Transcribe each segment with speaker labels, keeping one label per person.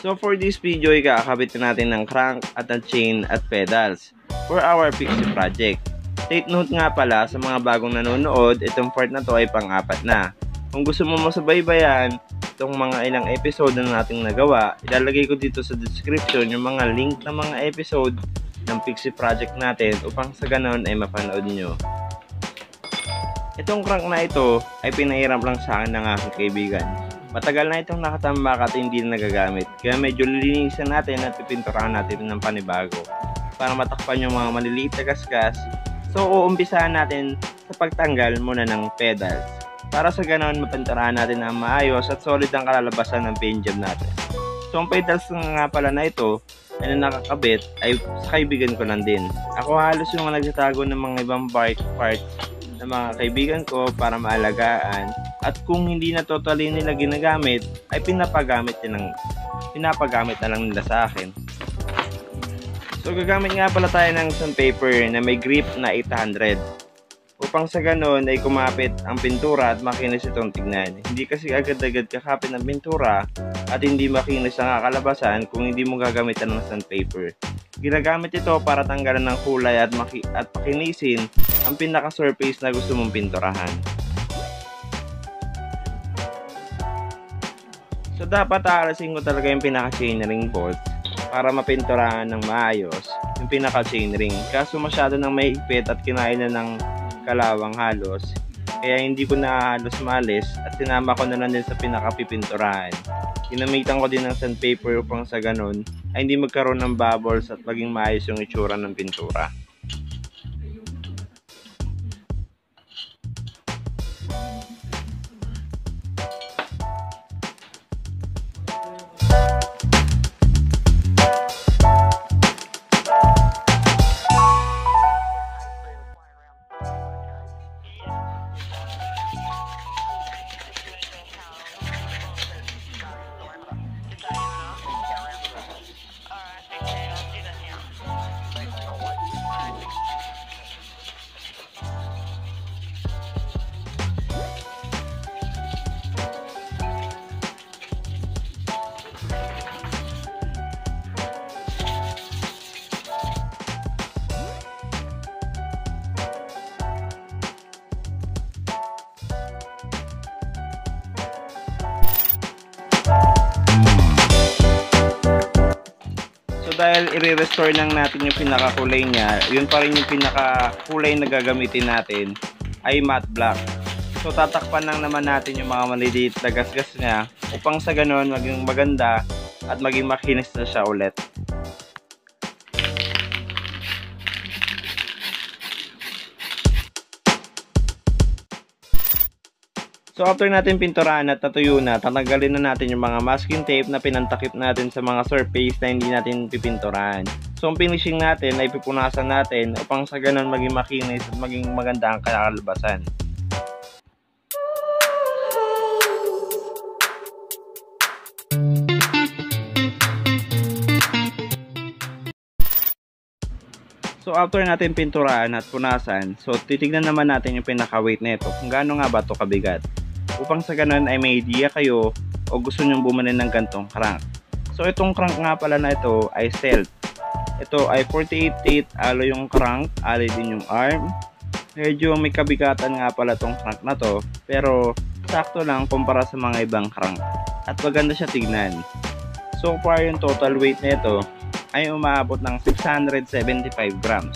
Speaker 1: So for this video ay kakabit na natin ng crank at ang chain at pedals for our pixie project. Take note nga pala sa mga bagong nanonood, itong part na to ay pang-apat na. Kung gusto mo masubaybayan itong mga ilang episode na nating nagawa, ilalagay ko dito sa description yung mga link ng mga episode ng pixie project natin upang sa ganon ay mapanood nyo. Itong crank na ito ay pinahiram lang sa akin ng aking kaibigan. Matagal na itong nakatambak at hindi na nagagamit, kaya medyo lilinisan natin at pipinturahan natin ng panibago para matakpan yung mga maliliit na gasgas. So uumpisahan natin sa pagtanggal muna ng pedals para sa ganoon mapinturahan natin ng maayos at solid ang kalalabasan ng paint job natin. So ang pedals nga pala na ito ay nakakabit ay sa kaibigan ko lang din. Ako halos yung nagtatago ng mga ibang bike parts ng mga kaibigan ko para maalagaan, at kung hindi na totally nila ginagamit ay pinapagamit na lang nila sa akin. So gagamit nga pala tayo ng sandpaper na may grip na 800 upang sa ganon ay kumapit ang pintura at makinis itong tignan. Hindi kasi agad-agad kakapit ng pintura at hindi makinis ang kakalabasan kung hindi mo gagamitan ng sandpaper. Ginagamit ito para tanggalan ng kulay at pakinisin ang pinaka-surface na gusto mong pinturahan. So dapat aalasin ko talaga yung pinaka-chainring bolt para mapinturahan ng maayos yung pinaka-chainring. Kaso masyado nang mahigpit at kinain na ng kalawang halos, kaya hindi ko na halos maalis at sinama ko na lang din sa pinaka-pipinturahan. Ginamitan ko din ng sandpaper upang sa ganon ay hindi magkaroon ng bubbles at maging maayos yung itsura ng pintura. Dahil i-restore lang natin yung pinakakulay niya, yun pa rin yung pinakakulay na gagamitin natin ay matte black. So tatakpan lang naman natin yung mga maliliit na gasgas niya upang sa ganon maging maganda at maging makinis na siya ulit. So after natin pinturahan at natuyo na, tatanggalin na natin yung mga masking tape na pinantakip natin sa mga surface na hindi natin pipinturahan. So ang finishing natin ay pipunasan natin upang sa ganun maging makinis at maging maganda ang kalalabasan. So after natin pinturahan at punasan, so titignan naman natin yung pinaka-weight nito kung gaano nga ba ito kabigat. Upang sa ganun ay may idea kayo o gusto nyong bumili ng gantong crank. So itong crank nga pala na ito ay Stealth. Ito ay 48/8 alloy yung crank, alloy din yung arm. Medyo may kabigatan nga pala itong crank na to, pero sakto lang kumpara sa mga ibang crank. At maganda siya tignan. So far yung total weight nito ay umaabot ng 675 grams.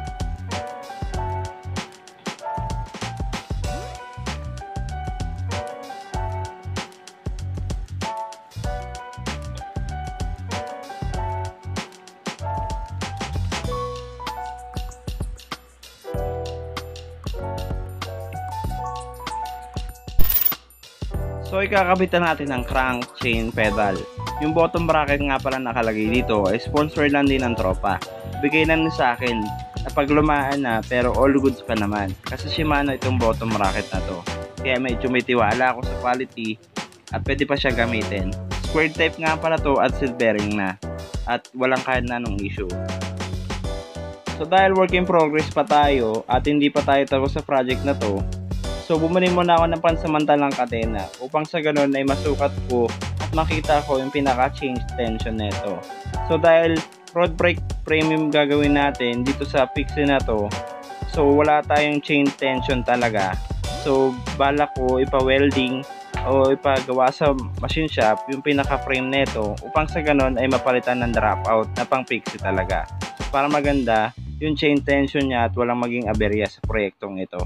Speaker 1: So ikakabitan natin ng crank, chain, pedal. Yung bottom bracket nga pala nakalagay dito ay sponsor lang din ng tropa. Bigay lang sa akin na paglumaan na pero all goods pa naman. Kasi Shimano itong bottom bracket na to. Kaya medyo may tiwala ako sa quality at pwede pa siya gamitin. Square type nga pala to at seal bearing na. At walang kahit na anong issue. So dahil work in progress pa tayo at hindi pa tayo tapos sa project na to, so bumili muna ako ng pansamantalang kadena upang sa ganun ay masukat ko at makita ko yung pinaka-change tension nito. So dahil road brake premium gagawin natin dito sa pixie na to, so wala tayong chain tension talaga. So balak ko ipa-welding o ipagawa sa machine shop yung pinaka-frame nito upang sa ganon ay mapalitan ng dropout na pang pixie talaga. Para maganda yung chain tension niya at walang maging aberya sa proyektong ito.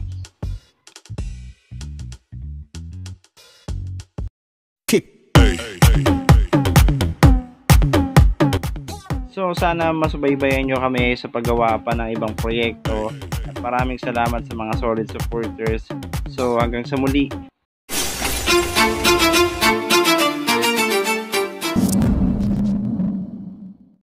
Speaker 1: So sana masubaybayan nyo kami sa paggawa pa ng ibang proyekto at maraming salamat sa mga solid supporters. So hanggang sa muli.